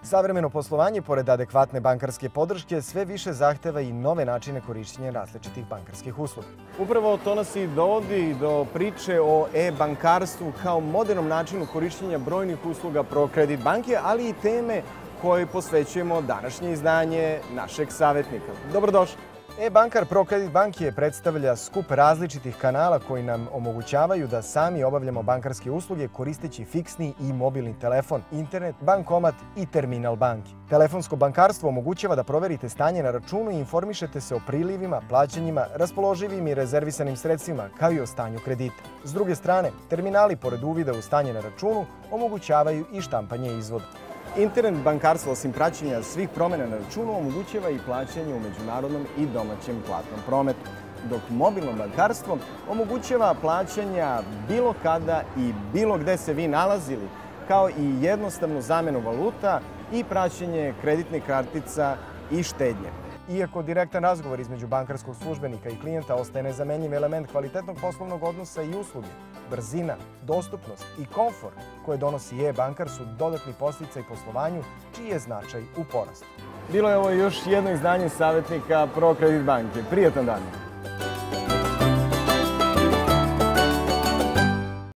Savremeno poslovanje, pored adekvatne bankarske podrške, sve više zahteva i nove načine korišćenja različitih bankarskih usluga. Upravo to nas i dovodi do priče o e-bankarstvu kao modernom načinu korišćenja brojnih usluga ProCredit banke, ali i teme koje posvećujemo današnje izdanje našeg savjetnika. Dobrodošli! E-bankar ProCredit banke predstavlja skup različitih kanala koji nam omogućavaju da sami obavljamo bankarske usluge koristeći fiksni i mobilni telefon, internet, bankomat i terminal banke. Telefonsko bankarstvo omogućava da proverite stanje na računu i informišete se o prilivima, plaćanjima, raspoloživim i rezervisanim sredstvima, kao i o stanju kredita. S druge strane, terminali, pored uvida u stanje na računu, omogućavaju i štampanje izvoda. Internet bankarstvo, osim praćenja svih promjena na računu, omogućava i plaćanje u međunarodnom i domaćem platnom prometu, dok mobilno bankarstvo omogućava plaćanja bilo kada i bilo gde se vi nalazili, kao i jednostavnu zamenu valuta i praćenje kreditnih kartica i štednje. Iako direktan razgovor između bankarskog službenika i klijenta ostaje nezamenljiv element kvalitetnog poslovnog odnosa i usluge, brzina, dostupnost i komfor koje donosi e-bankar su dodatni podsticaj poslovanju, čiji je značaj u porastu. Bilo je ovo još jedno izdanje savjetnika ProCredit banke. Prijatan dan!